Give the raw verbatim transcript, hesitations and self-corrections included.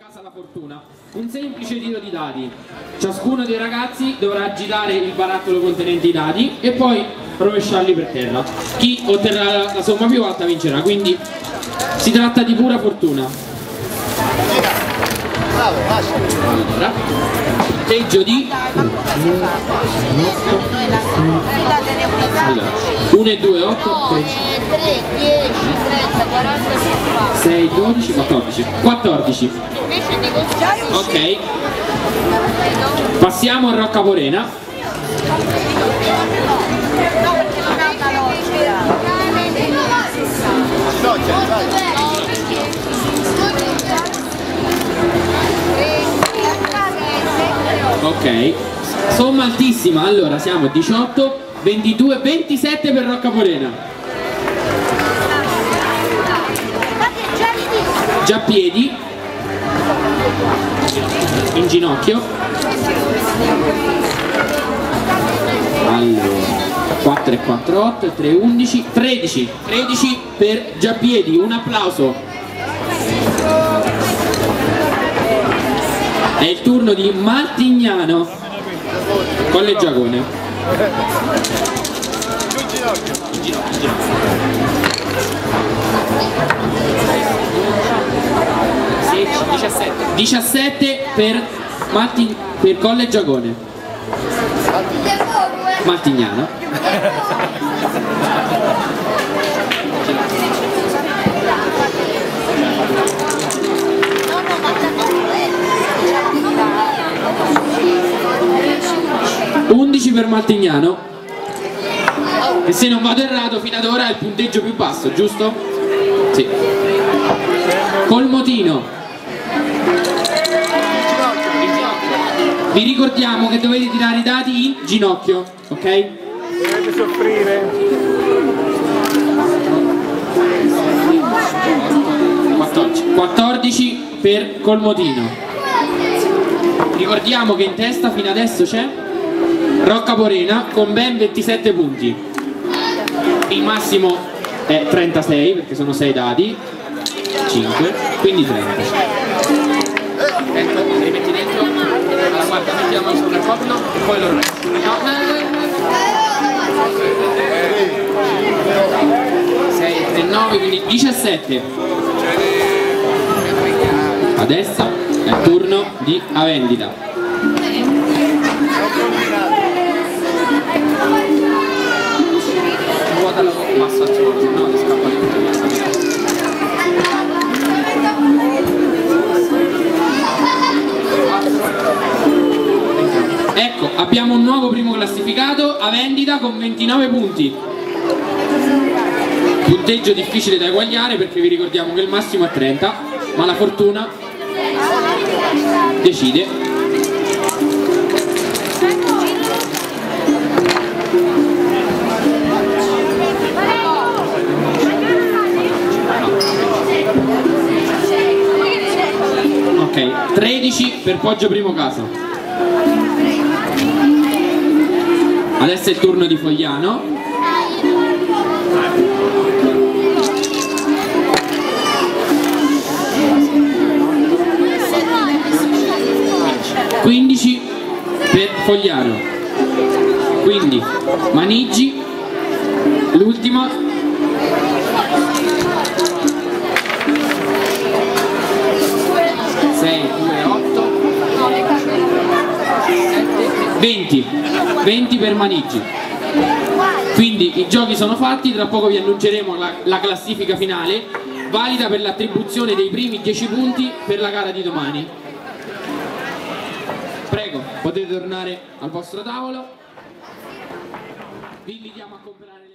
casa la fortuna. Un semplice tiro di dadi. Ciascuno dei ragazzi dovrà agitare il barattolo contenente i dadi e poi rovesciarli per terra. Chi otterrà la, la somma più alta vincerà, quindi si tratta di pura fortuna. Allora, punteggio di allora, uno e due, otto, tredici, tre, dieci, trenta, quaranta, cinquanta, sei, dodici, quattordici. quattordici. Ok. Passiamo a Rocca Porena. Ok. Somma altissima. Allora siamo a diciotto, ventidue, ventisette per Rocca Porena. Giappiedi in ginocchio. Allora quattro e quattro, otto, tre, undici, tredici. tredici per Giappiedi, un applauso. È il turno di Martignano Collegiagone. diciassette. diciassette per, Martin, per Collegiagone. Martignano. undici per Martignano, e se non vado errato fino ad ora è il punteggio più basso, giusto? Sì. Colmotino. Vi ricordiamo che dovete tirare i dati in ginocchio, ok? Dovete soffrire. quattordici. quattordici per Colmotino. Ricordiamo che in testa fino adesso c'è Rocca Porena con ben ventisette punti. Il massimo è trentasei perché sono sei dadi, cinque, quindi trenta. Ecco, li metti dentro, alla quarta mettiamo sul raccoplo e poi lo resto. sei, tre, nove, quindi diciassette. Adesso è il turno di Avendita. Vuota la massaggio, se no ti scappa tutto. Ecco, abbiamo un nuovo primo classificato, Avendita con ventinove punti. Punteggio difficile da eguagliare perché vi ricordiamo che il massimo è trenta, ma la fortuna decide. Ok, tredici per Poggio Primo Caso. Adesso è il turno di Fogliano. quindici per Fogliano. Quindi Manigi, l'ultima. sei, due, otto, venti. venti per Manigi. Quindi i giochi sono fatti, tra poco vi annunceremo la, la classifica finale, valida per l'attribuzione dei primi dieci punti per la gara di domani. Prego, potete tornare al vostro tavolo. Vi invitiamo a comprare